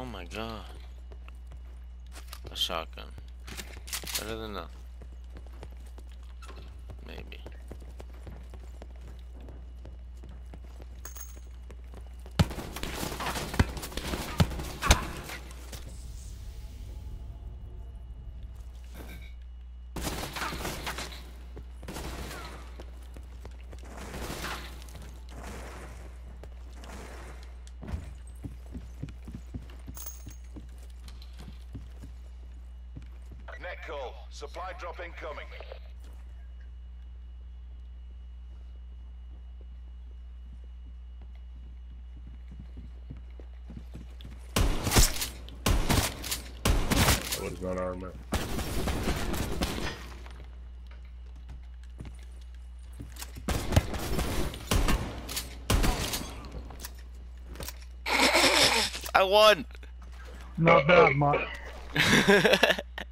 my god. A shotgun. Better than nothing. Maybe. Net call. Supply drop incoming. That was not armor. I won! Not bad, Mark.